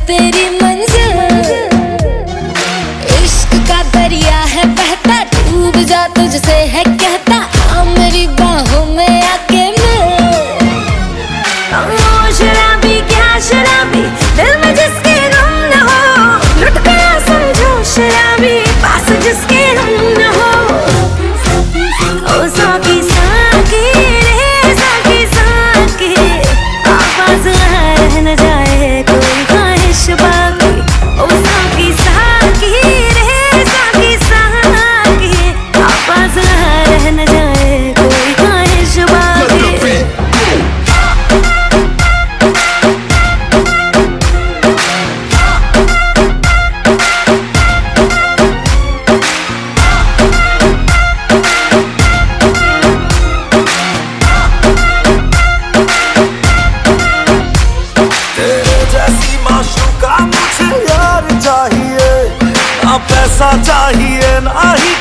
तेरी मंजिल। इश्क का दरिया है बहता, डूब जा तुझसे है कहता, आ मेरी बाहों में आके मिल। ओ शराबी क्या शराबी, दिल में जिसके गम न हो, लुट गया समझो शराबी, पास जिसके हम न हो। ओ साकी साकी रे साकी साकी, आवाज रह न जाए कोई ख्वाहिश बाकी। ओ साकी साकी रे साकी साकी, आवाज रह न जाए कोई ख्वाहिश बाकी। मुझे यार चाहिए, ना पैसा चाहिए ना ही